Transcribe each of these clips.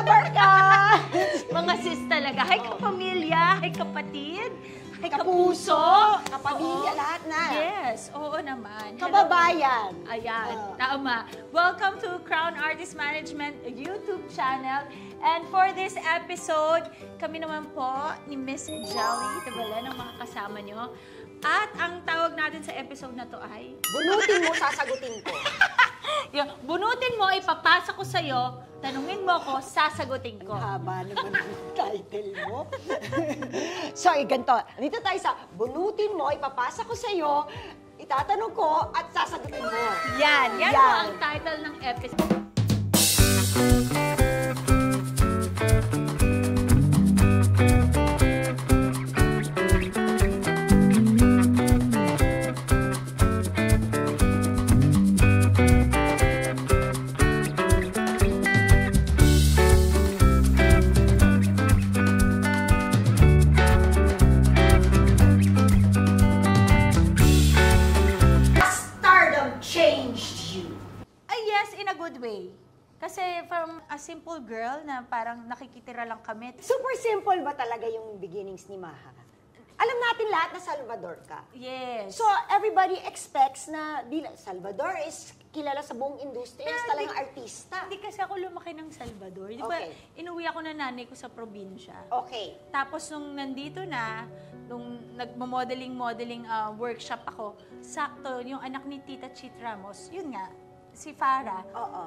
Dorca! Mga sis talaga. Hay kapamilya, hay kapatid, hay Kapuso, kapuso. kapamilya, lahat na. Yes, oo naman. Kababayan. Ayan, tama. Welcome to Crown Artist Management YouTube channel. And for this episode, kami naman po ni Miss Jelly de Belen ang mga kasama nyo. At ang tawag natin sa episode na to ay... Bunutin mo, sasagutin ko. Yung, bunutin mo, ipapasa ko sa'yo, tanungin mo ko, sasagutin ko. Haba naman ang title mo. So, ganito. Dito tayo sa bunutin mo, ipapasa ko sa'yo, itatanong ko, at sasagutin mo. Yan po ang title ng episode. Way. Kasi from a simple girl na parang nakikitira lang kami. Super simple ba talaga yung beginnings ni Maha? Alam natin lahat na Salvador ka. Yes. So, everybody expects na Salvador is kilala sa buong industriya as talagang artista. Hindi kasi ako lumaki ng Salvador. Di ba, inuwi ako na nanay ko sa probinsya. Okay. Tapos nung nandito na, nung nagmo-modeling workshop ako, sakto, yung anak ni Tita Chit Ramos, yun nga, si Farah,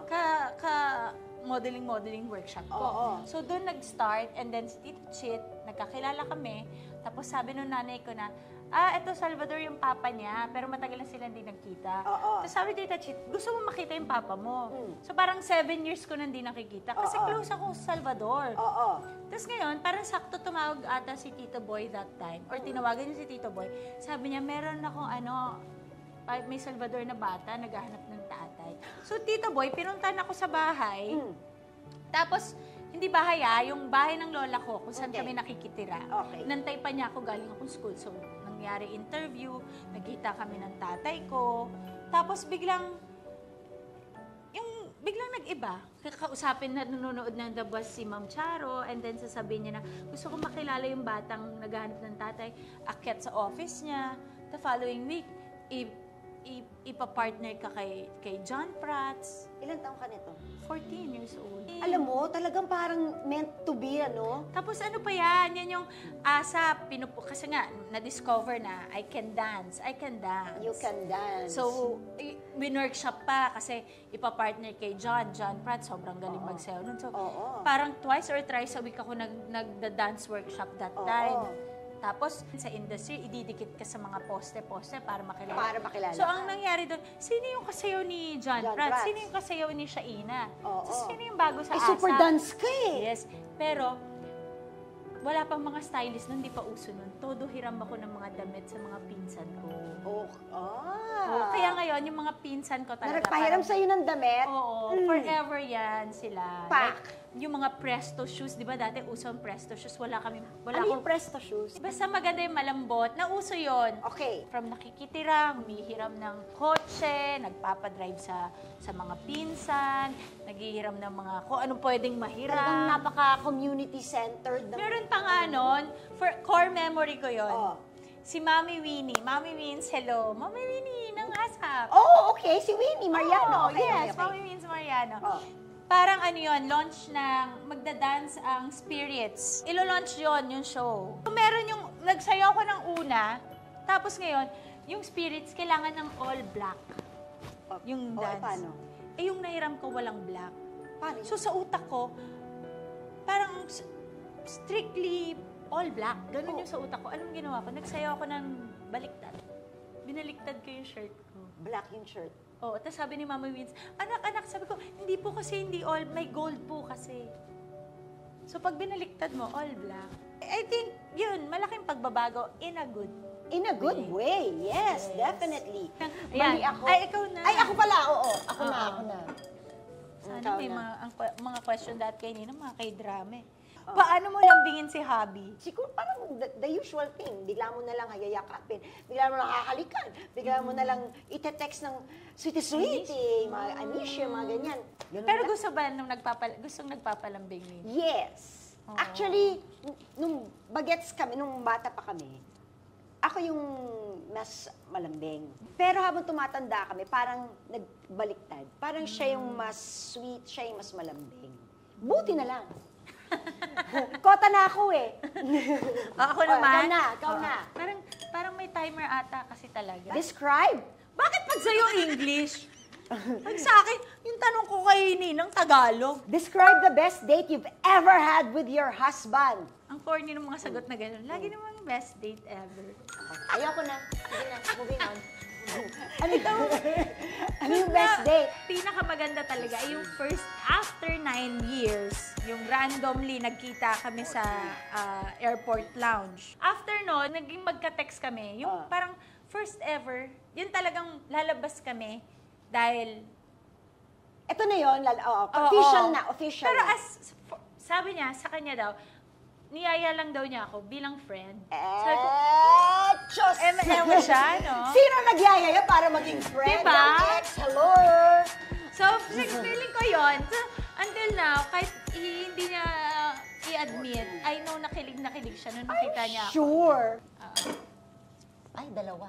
modeling workshop ko. So, doon nag-start, and then si Tito Chit, nagkakilala kami, tapos sabi nung nanay ko na, eto Salvador yung papa niya, pero matagal na sila hindi nagkita. Tapos sabi Tita Chit, gusto mo makita yung papa mo? So, parang 7 years ko na hindi nakikita, kasi close ako sa Salvador. Tapos ngayon, parang sakto tumawag ata si Tito Boy that time, or tinawagan niya si Tito Boy, sabi niya, meron akong may Salvador na bata, naghahanap ng tatay. So, Tito Boy, pinuntahan ako sa bahay. Tapos, hindi bahay yung bahay ng lola ko, kung saan kami nakikitira. Nantay pa niya ako galing akong school. So, nangyari interview, nagkita kami ng tatay ko. Tapos, biglang nag-iba. Kakausapin na nanonood ng The Bus si Ma'am Charo, and then sasabihin niya na, gusto ko makilala yung batang naghahanap ng tatay. Akyat sa office niya. The following week, ipapartner ka kay John Prats. Ilan taong ka nito? 14 years old. Alam mo, talagang parang meant to be, ano? Tapos ano pa yan? Yan yung ASAP, kasi nga, na-discover na, I can dance. You can dance. So, win-workshop pa kasi ipapartner kay John Prats, sobrang galing magsayaw nun. So, parang twice or thrice a week ako nagda-dance workshop that time. Tapos, sa industry, ididikit ka sa mga poste-poste para makilala. So, ang nangyari doon, sino yung kasayaw ni John Prats? Sino yung kasayaw ni Shaina? So, sino yung bago sa ASAP? Super dance ka eh. Yes. Pero, wala pang mga stylist nun, hindi pa uso nun. Todo hiram ako ng mga damit sa mga pinsan ko. Kaya ngayon, yung mga pinsan ko talaga. Nagpahiram sa'yo ng damit? Oo. Forever yan sila. Pak! Yung mga Presto shoes, di ba dati uso ang Presto shoes? Wala yung Presto shoes? Basta maganda yung malambot, nauso yun. Okay. From nakikitirang, humihiram ng kotse, nagpapadrive sa mga pinsan, naghihiram ng mga kung anong pwedeng mahiram. Talagang napaka-community centered. Meron pa nga nun, for core memory ko yun. Si Mami Winnie. Mami Wins, hello. Mami Winnie ng ASAP. Okay. Si Winnie Mariano. Yes, Mami Wins Mariano. Parang launch ng magda-dance ang Spirits. Ilo-launch yung show. So, meron yung, nagsayaw ko ng una, tapos ngayon, yung Spirits, kailangan ng all black. Yung dance. Paano? Yung nahiram ko, walang black. Paano? So, sa utak ko, parang strictly all black. Ganun yung sa utak ko. Anong ginawa ko? Nagsayaw ako ng baliktad. Binaliktad ko yung shirt ko. Black yung shirt. Tapos sabi ni Mama Wins, anak, sabi ko, hindi po kasi hindi all, may gold po kasi. So pag binaliktad mo, all black. I think, yun, malaking pagbabago in a good In a good way, yes, definitely. Mali ako. Ay, ikaw na. Ay, ako pala, oo. Ako na. Sana may mga question dahil kanina, mga kay-drama eh. Paano mo lambingin si hubby? Siguro parang the usual thing. Bigla mo na lang hayayakapin, bigla mo na kakalikan, bigla mo na lang ite-text ng sweetie-sweetie, mga anisya, mga ganyan. Ganun Pero lang. gusto ba nung gustong nagpapalambing ni? Yes. Actually, nung bagets kami, nung bata pa kami, ako yung mas malambing. Pero habang tumatanda kami, parang nagbaliktad. Parang siya yung mas sweet, siya yung mas malambing. Buti na lang. Kota na ako eh. Ako naman? Ikaw na. Parang may timer ata kasi talaga. Describe. Bakit pag sa'yo English? Pag sa akin, yung tanong ko kay Ninang Tagalog. Describe the best date you've ever had with your husband. Ang corny ng mga sagot na gano'n. Lagi namang best date ever. Ayoko na. Sige na, moving on. Ano ito? Ano yung best date? Pinakamaganda talaga ay yung first after 9 years, yung randomly nagkita kami sa airport lounge. After no, naging magka-text kami. Yung parang first ever, yun talagang lalabas kami dahil Ito na yun, official na, official pero na. sabi niya, sa kanya daw, niyaya lang daw niya ako bilang friend. Eh, Diyos! Ewan siya, no? Sino nagyayaya para maging friend? Diba? Yung ex, hello? So, feeling ko yun. So, until now, kahit hindi niya i-admit, I know nakilig siya nung nakita niya ako. Sure. Ay, dalawa.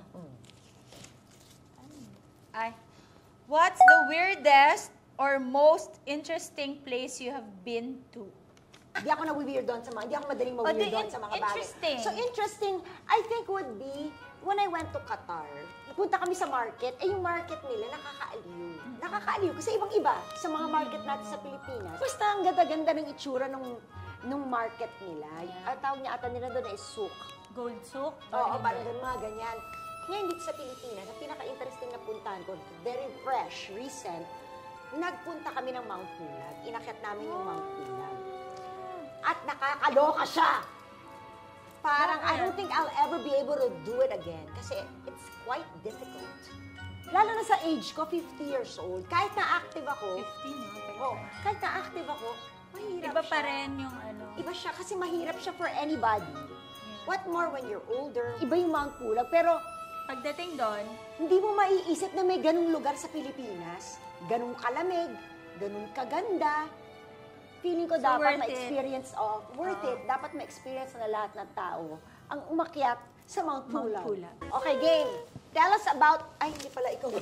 Ay, what's the weirdest or most interesting place you have been to? Hindi ako na-weird doon sa mga, hindi ako madaling ma-weird doon sa mga bagay. Interesting. So, interesting, I think would be, when I went to Qatar, punta kami sa market, yung market nila, nakakaaliw. Nakakaaliw, kasi ibang-iba sa mga market natin sa Pilipinas. Basta ang ganda-ganda ng itsura nung market nila. Ang tawag niya ata nila doon ay souk. Gold souk? Oo, parang ganun, mga ganyan. Ngayon dito sa Pilipinas, ang pinaka-interesting na puntahan ko, very fresh, recent, nagpunta kami ng Mount Pulag. Inakyat namin yung Mount Pulag. At nakakaloka siya. Parang, I don't think I'll ever be able to do it again. Kasi it's quite difficult. Lalo na sa age ko, 50 years old. Kahit na-active ako, 15, no? kahit na-active ako, mahirap Iba siya. pa rin yung ano. Iba siya kasi mahirap siya for anybody. What more when you're older? Iba yung Mount Pulag. Pero Pagdating doon, hindi mo maiisip na may ganung lugar sa Pilipinas. Ganung kalamig, ganung kaganda. Feeling ko So, dapat worth ma-experience, worth it. Dapat ma-experience na lahat ng tao ang umakyat sa Mount Pulag. Pulag. Okay, game. Tell us about, ay, hindi pala ikaw.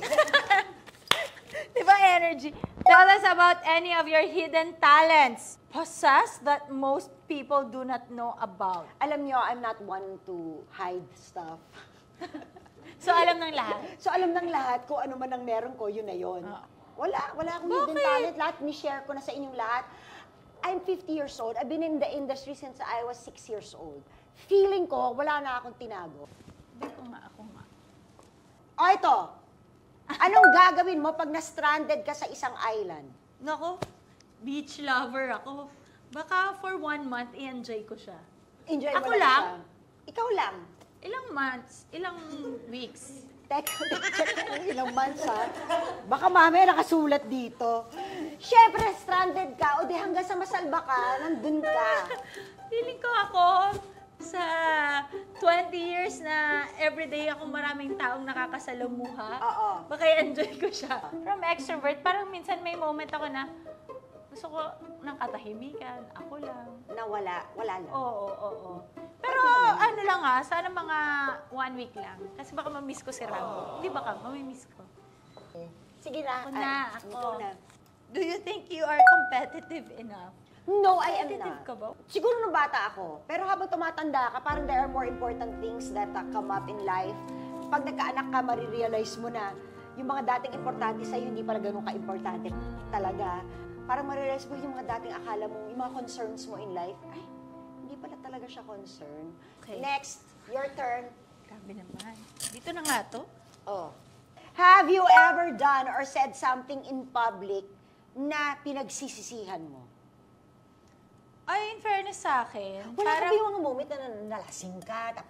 di ba energy? Tell us about any of your hidden talents, possess that most people do not know about. Alam nyo, I'm not one to hide stuff. So, alam ng lahat? So, alam ng lahat kung ano man ang meron ko, yun na yun. Wala akong hidden talent. Lahat, ni-share ko na sa inyong lahat. I'm 50 years old. I've been in the industry since I was 6 years old. Feeling ko, wala na akong tinago. Sabi ko nga, ako nga. O ito, anong gagawin mo pag na-stranded ka sa isang island? Nako, beach lover ako. Baka for 1 month, i-enjoy ko siya. Enjoy Ako mo lang? siya. Ikaw lang. Ilang months, ilang weeks. Teka, check ko kung ilang months, ha? Baka mamaya nakasulat dito. Siyempre, stranded ka, o di hanggang sa masalba ka, nandun ka. Feeling ko ako, sa 20 years na everyday ako maraming taong nakakasalamuha, Oo. baka enjoy ko siya. From extrovert, parang minsan may moment ako na gusto ko ng katahimikan, ako lang. Wala lang. Oo. Pero ano lang sana mga 1 week lang. Kasi baka mamiss ko si Rambo. Hindi baka, mamimiss ko. Sige na. Ako na, ako. Ikaw na. Do you think you are competitive enough? No, I am Competitive not. ka ba? Siguro nung bata ako. Pero habang tumatanda ka, parang there are more important things that come up in life. Pag nagkaanak ka, marirealize mo na yung mga dating importante sa'yo, hindi pala ganun ka-importante talaga. Parang marirealize mo yung mga dating akala mo, yung mga concerns mo in life, ay, hindi pala talaga siya concern. Okay. Next, your turn. Grabe naman. Dito na nga to. Oh. Have you ever done or said something in public na pinagsisisihan mo? Ay, in fairness sa akin, Wala ka parang ba yung mga moment na nalasing ka, tapos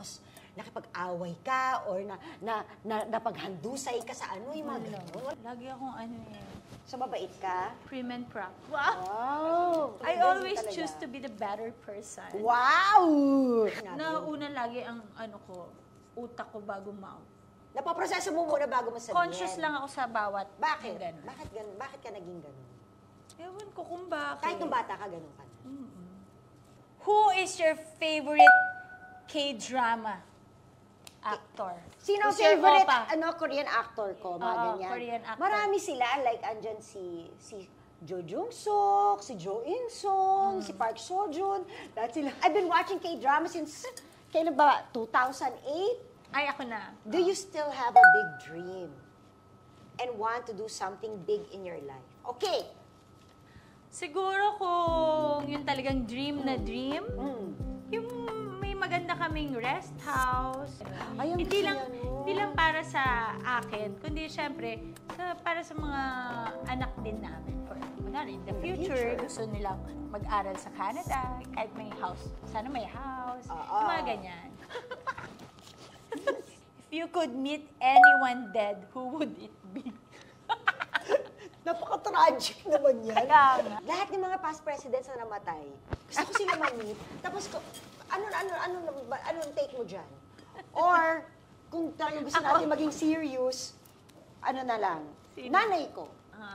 nakipag-away ka or napaghandusay ka sa ano, yung mga gano'n? Lagi akong So, mabait ka? prim and proper. Wow! Wow! I Ganun always talaga. choose to be the better person. Wow! Nauna lagi ang utak ko bago mouth. Napaproseso mo muna bago mo sabihin. Conscious lang ako sa bawat Bakit? ganun. Bakit ka naging ganun? Ewan ko kung bakit. Kahit nung bata ka, ganun ka na. Who is your favorite K-drama actor? Sino ang Who's your favorite oppa? Korean actor ko? Mga Oo, ganyan. Korean actor. Marami sila. Like, andyan si Jo Jung Suk, si Jo In Sung, si Park Seo Joon. Lahat sila. I've been watching K-drama since, kailan ba? 2008? Ay, ako na. Do you still have a big dream and want to do something big in your life? Okay. Siguro kung yung talagang dream na dream, yung may maganda kaming rest house. Ay, ang Hindi gusto lang, niya, no? hindi lang para sa akin, kundi syempre para sa mga anak din namin. For, in the future, gusto nilang mag-aral sa Canada, kahit may house. Sana may house. Yung mga ganyan. If you could meet anyone dead, who would it be? Napaka-tragic naman yan. Kaya nga. Lahat ng mga past presidents na namatay, gusto ko sila ma-meet. Tapos, anong take mo dyan? Or, kung talagang gusto natin maging serious, ano na lang, nanay ko.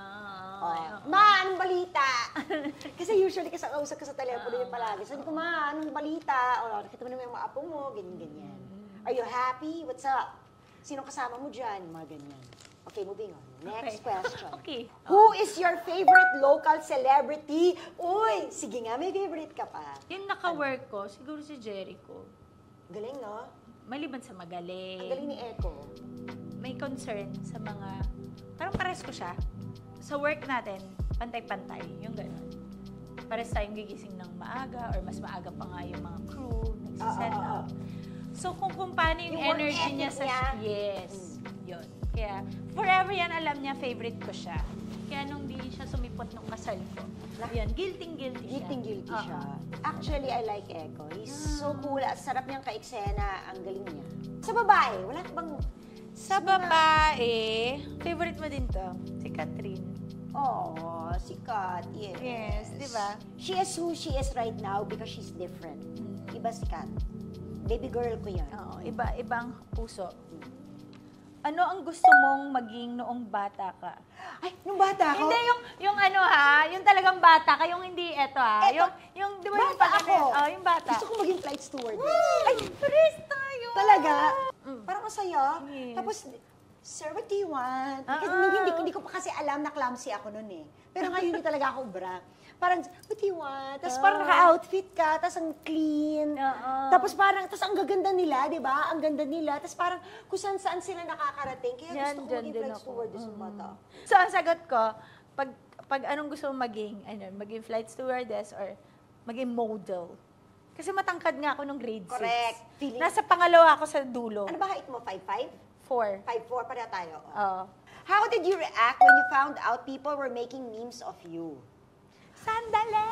Ma, anong balita? Kasi usually, kasi kausap ka sa telepono yun palagi. Sabi ko, ma, anong balita? O, nakita mo naman yung mga apo mo, ganyan-ganyan. Are you happy? What's up? Sinong kasama mo dyan? Mga ganyan. Okay, moving on. Next question. Okay. Who is your favorite local celebrity? Uy, sige nga, may favorite ka pa. Yung naka-work ko, siguro si Jericho. Galing, no? Maliban sa magaling. Ang galing ni Echo. May concern sa mga, parang pares ko siya. Sa work natin, pantay-pantay, yung gano'n. Pares tayong gigising ng maaga or mas maaga pa nga yung mga crew, nagsiset up. So, kung paano yung Yung work energy niya ethic sa... niya. Yes, yun. Kaya, forever yan, alam niya, favorite ko siya. Kaya nung di siya sumipot nung kasal ko, yun, guilty-guilty siya. Guilty siya. Actually, I like Echo. He's so cool. At sarap niyang ka-eksena. Ang galing niya. Sa babae, wala ka bang... Sa babae, favorite mo din to, si Catherine. Oh, si Kat, yes. Yes, di ba? She is who she is right now because she's different. Iba si Kat. Baby girl ko yan. Oo, ibang puso. Ano ang gusto mong maging noong bata ka? Ay, nung bata ako? Hindi, yung ano ha, yung talagang bata ka, yung hindi eto ha. Eto, yung di ba yung bata ako. Oh, yung bata. Gusto ko maging flight stewardess. Ay, pares tayo! Talaga? Parang masaya. Yes. Tapos, sir, what do you want? Ah. Kasi hindi ko pa kasi alam na clumsy ako nun eh. Pero ngayon hindi talaga ako bra. Parang, what do you want? Tapos parang naka-outfit ka, tapos ang clean. Tapos parang, tapos ang gaganda nila, di ba? Ang ganda nila. Tapos parang kung saan sila nakakarating. Kaya Yan, gusto ko dyan maging din flight ako. stewardess ng bata. So, ang sagot ko, pag anong gusto mong maging flight stewardess or maging model. Kasi matangkad nga ako nung grade 6. Correct. Feeling- Nasa pangalawa ako sa dulo. Ano ba height mo? 5'5"? 4. 5'4", pareha tayo. Oo. How did you react when you found out people were making memes of you? Sandali!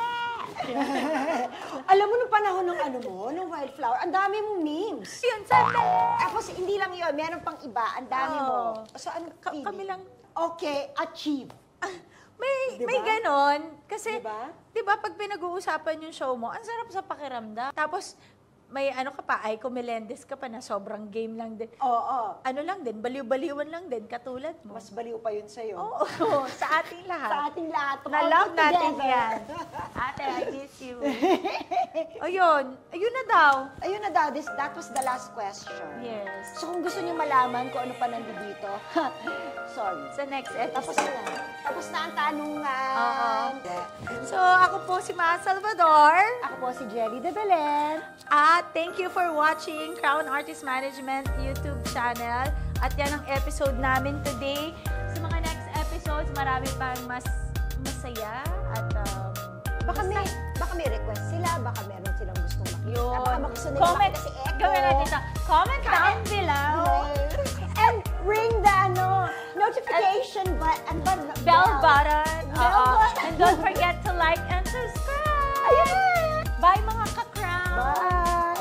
Alam mo, nung panahon ng nung Wildflower, ang dami mong memes. Yun, sandali! Tapos, hindi lang yun, meron pang iba, ang dami mo. So, ano feeling? Kami lang. Okay, achieve. Diba? May ganon. Kasi, Diba? di ba pag pinag-uusapan yung show mo, ang sarap sa pakiramdam. Tapos, may ano ka pa, Aiko Melendez ka pa na sobrang game lang din. Oo. Ano lang din, baliw-baliwan lang din, katulad mo. Mas baliw pa yun sa'yo. Oo, sa ating lahat. Sa ating lahat. Na-love all natin together. yan. Ate, I miss you. Ayun na daw. Ayun na daw, that was the last question. Yes. So, kung gusto niyo malaman kung ano pa nandito, sorry. Sa next Tapos episode. na. Tapos na ang tanungan. So, ako po si Ma Salvador. Ako po si Jelly de Belen. At thank you for watching Crown Artist Management YouTube channel. At yan ang episode namin today. Sa mga next episodes, marami pang mas masaya at Baka may request sila, baka meron silang gustong makita. Baka yun. gusto nila Comment. makita si Echo. Gawin natin ito. Comment down below. And ring the notification button. Bell button. Bell button. And don't forget to like and subscribe. Ayun. Bye mga ka-crown. Bye.